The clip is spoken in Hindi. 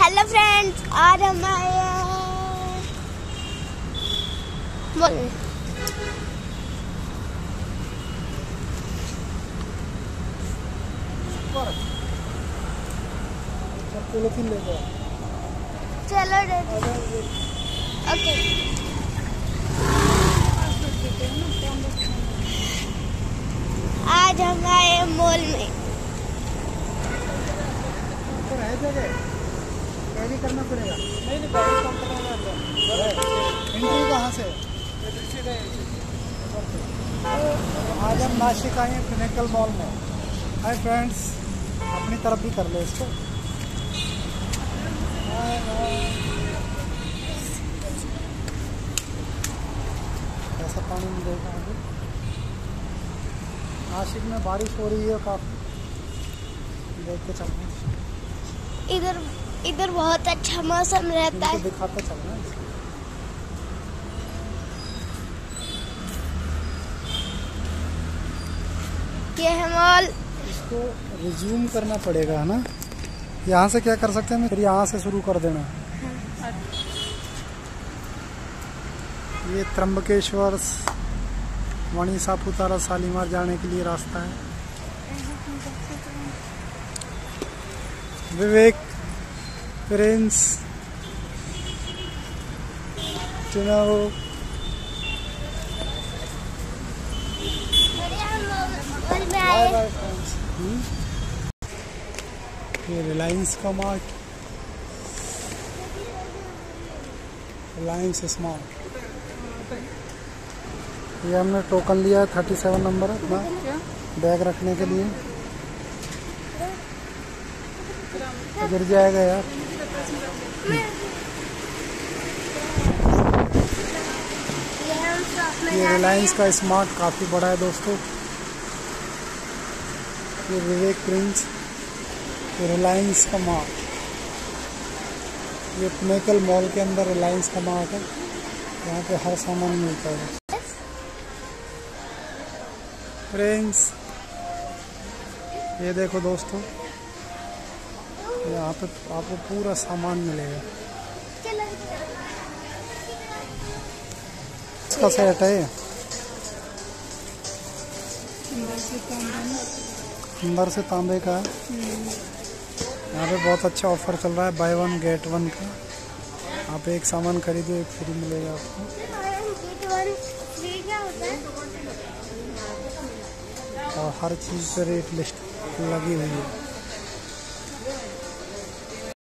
हेलो फ्रेंड्स, आज हम आए चलो ओके। आज हम आए मॉल में। है जगह कैरी करना पड़ेगा। नहीं एंट्री कहाँ से? आज हम नासिक आए हैं पिनेकल मॉल में। हाय फ्रेंड्स, अपनी तरफ भी कर लो इसको। ऐसा पानी मिलेगा अभी। नासिक में बारिश हो रही है काफ़ी, देख के चलते हैं। इधर बहुत अच्छा मौसम रहता है। दिखाते चलना। ये है मॉल। इसको रिज्यूम करना पड़ेगा, है ना। यहाँ से क्या कर सकते हैं, फिर यहाँ से शुरू कर देना। ये त्र्यंबकेश्वर वणी सापुतारा शालीमार जाने के लिए रास्ता है। विवेक प्रिंस चुनाव ये रिलायंस का मार्ट, रिलायंस स्मार्ट। ये हमने टोकन लिया है 37 नंबर अपना बैग रखने के लिए। गिर जाएगा यार। ये रिलायंस का स्मार्ट काफ़ी बड़ा है दोस्तों। ये विवेक प्रिंस, ये रिलायंस का मार्ट। ये पिनेकल मॉल के अंदर रिलायंस का मार्ट है। यहाँ पे हर सामान मिलता है। फ्रेंड्स ये देखो दोस्तों, यहाँ पे आपको पूरा सामान मिलेगा। इसका सेट है, अंदर से तांबे का है। यहाँ पे बहुत अच्छा ऑफर चल रहा है, बाय 1 गेट 1 का। आप एक सामान खरीदो एक फ्री मिलेगा आपको। और हर चीज़ पे रेट लिस्ट लगी हुई है।